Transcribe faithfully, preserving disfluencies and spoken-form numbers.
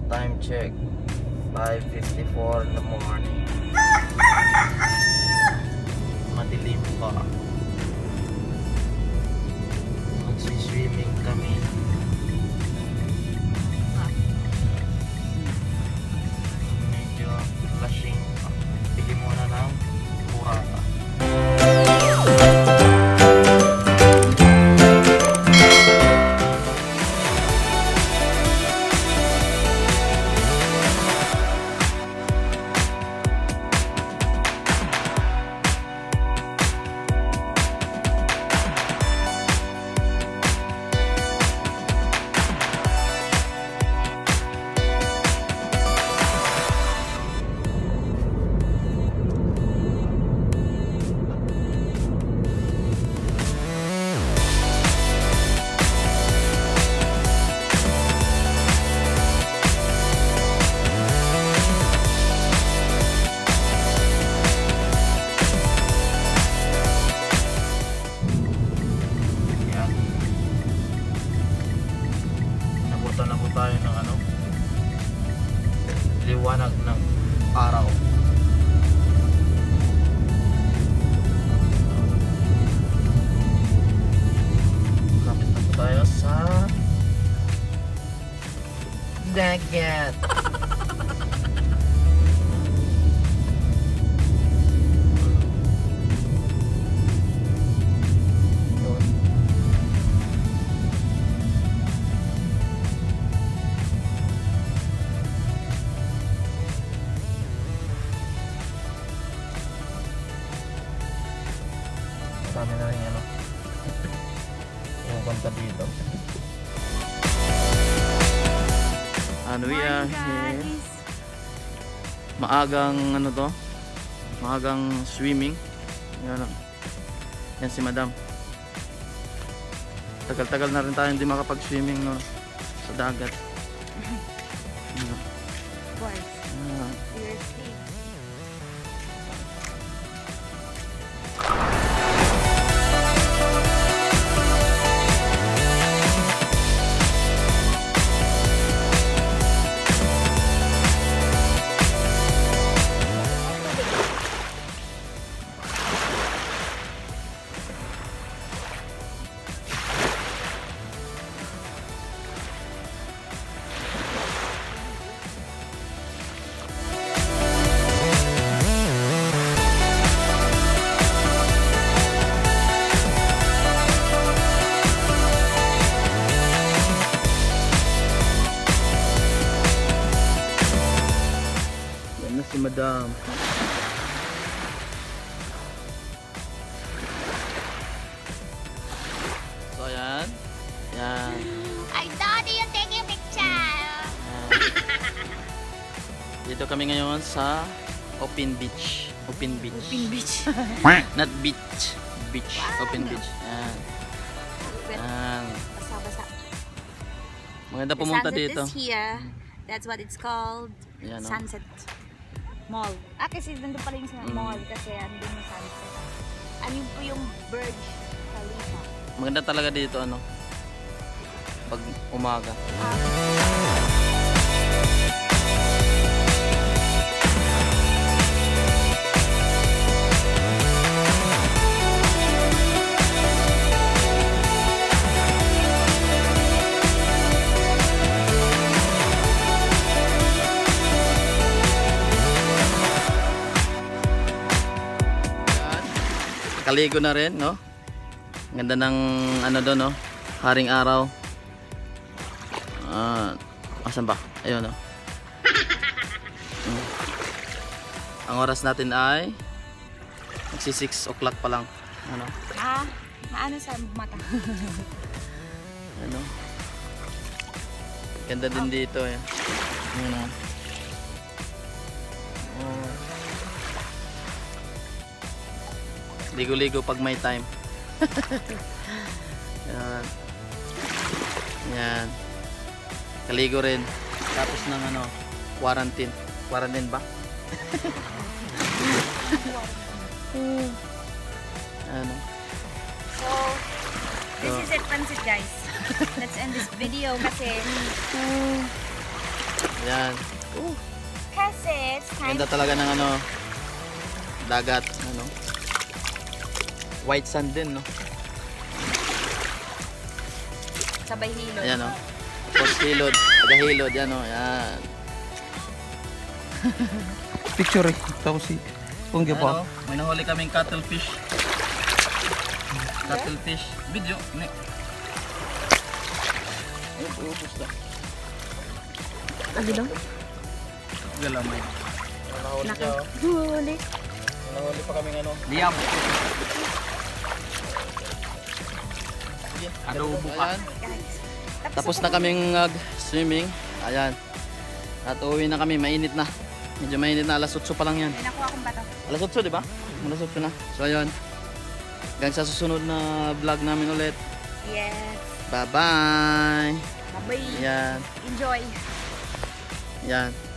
Time check, five fifty-four in the morning. Madilim pa. Magsiswimming kami. Medyo lasing pa. Bili muna ng burrata. Na po tayo ng ano, liwanag ng araw. Kapit na po tayo sa dagat. Kami na rin ano yung kanta dito. Ano yan? Maagang ano to? Maagang swimming. Yan, yan si madam. Tagal-tagal na rin tayo hindi makapag-swimming no, sa dagat. Of course. Ah. You're safe. Si madam. So ayan. Yan. I thought you taking picture. Dito kami ngayon sa Open Beach. Open Beach. Open beach. Not beach. Beach. Wow. Open Beach. Yan. Yan. Basa-basa. Maganda The pumunta sunset dito. is here. That's what it's called. Yan, oh. Sunset Mall. Ah, kasi nandun pala yung sa Mm. mall kasi andun yung sunset. Ano yung po yung Burj Khalifa. Maganda talaga dito ano. Pag umaga. Ah. Kaligo na rin, no? Ganda ng ano doon, no? Haring araw. Ah, asan ba? Ayun, no? Hmm. Ang oras natin ay magsi six o'clock pa lang. Ano? Ah, maano sa mata. Ano? Ganda din dito, eh. Ano? Oh. Ligo-ligo pag may time. Yan. Yan. Kaligo rin. Tapos ng ano, quarantine. Quarantine ba? Ano? So, this is it, Pansit, guys. Let's end this video kasi Ayan. Kasi, it's time Ganda talaga ng ano, dagat. Ano. White sand din, no? sabay hilod. Ayan, oh. Tapos hilod. Taga-hilod, yan, oh. Ayan. Picture eh. Tapos si Punggi Ayan, pa. oh. May nahuli kaming cuttlefish. Cuttlefish. Video. Ne. Ay, ubus na. Lagi daw? Galamay. Nahuli siya, oh. Huli. Nahuli pa kaming ano. Liam. Sige, Adobo pa. ayan. Guys. Tapos na kaming uh, swimming. Ayan. At uuwi na kami. Mainit na. Medyo mainit na. Alas otso pa lang yan. May nakuha akong bato. Alas otso, di ba? Alas otso na. So, ayun. Hanggang sa susunod na vlog namin ulit. Yes. Bye-bye. Bye-bye. Ayan. Enjoy. Ayan.